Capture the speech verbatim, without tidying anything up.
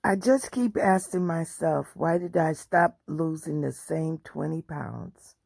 I just keep asking myself, why did I stop losing the same twenty pounds?